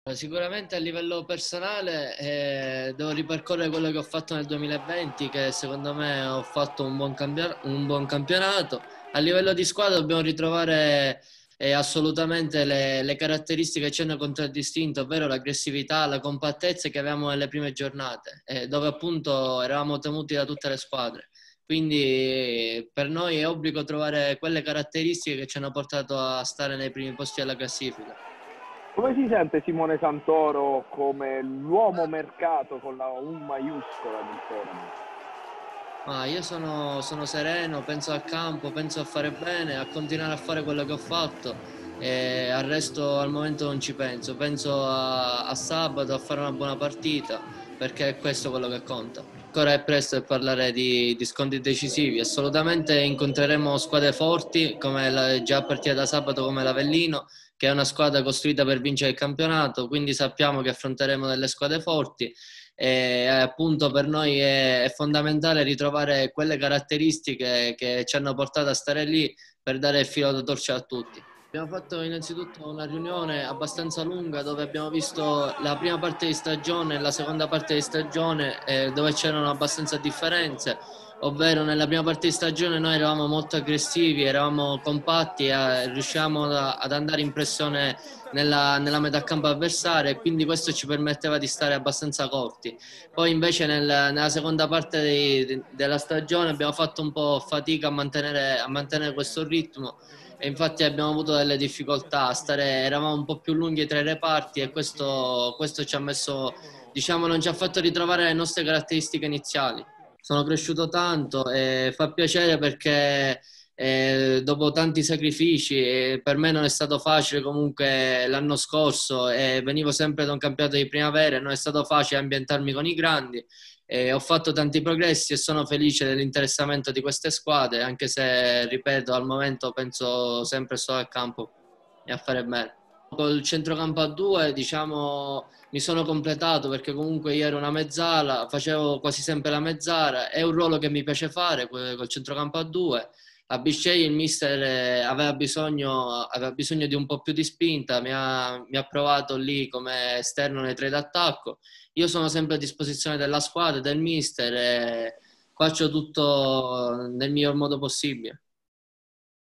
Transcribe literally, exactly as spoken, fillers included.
Sicuramente a livello personale eh, devo ripercorrere quello che ho fatto nel duemilaventi, che secondo me ho fatto un buon, campio- un buon campionato. A livello di squadra dobbiamo ritrovare eh, assolutamente le, le caratteristiche che ci hanno contraddistinto, ovvero l'aggressività, la compattezza che avevamo nelle prime giornate, eh, dove appunto eravamo temuti da tutte le squadre. Quindi eh, per noi è obbligo trovare quelle caratteristiche che ci hanno portato a stare nei primi posti della classifica. Come si sente Simone Santoro come l'uomo mercato con la U maiuscola del Teramo? Ma io sono, sono sereno, penso al campo, penso a fare bene, a continuare a fare quello che ho fatto e al resto al momento non ci penso. Penso a, a sabato a fare una buona partita perché è questo quello che conta. Ancora è presto per parlare di, di scontri decisivi, assolutamente incontreremo squadre forti come la, già a partire da sabato come l'Avellino, che è una squadra costruita per vincere il campionato, quindi sappiamo che affronteremo delle squadre forti e appunto per noi è, è fondamentale ritrovare quelle caratteristiche che ci hanno portato a stare lì per dare il filo da torcere a tutti. Abbiamo fatto innanzitutto una riunione abbastanza lunga dove abbiamo visto la prima parte di stagione e la seconda parte di stagione eh, dove c'erano abbastanza differenze, ovvero nella prima parte di stagione noi eravamo molto aggressivi, eravamo compatti e riuscivamo a- ad andare in pressione nella, nella metà campo avversaria e quindi questo ci permetteva di stare abbastanza corti. Poi invece nel- nella seconda parte di- della stagione abbiamo fatto un po' fatica a mantenere, a mantenere questo ritmo e infatti abbiamo avuto delle difficoltà a stare, eravamo un po' più lunghi tra i reparti e questo, questo ci ha messo, diciamo, non ci ha fatto ritrovare le nostre caratteristiche iniziali. Sono cresciuto tanto e fa piacere perché eh, dopo tanti sacrifici, eh, per me non è stato facile comunque l'anno scorso e venivo sempre da un campionato di primavera, non è stato facile ambientarmi con i grandi. Eh, ho fatto tanti progressi e sono felice dell'interessamento di queste squadre, anche se, ripeto, al momento penso sempre solo al campo e a fare bene. Col centrocampo a due, diciamo, mi sono completato perché comunque io ero una mezzala, facevo quasi sempre la mezzala, è un ruolo che mi piace fare que- col centrocampo a due. A Bisceglie il mister eh, aveva bisogno, aveva bisogno di un po' più di spinta, mi ha, mi ha provato lì come esterno nei tre d'attacco. Io sono sempre a disposizione della squadra, del mister e faccio tutto nel miglior modo possibile.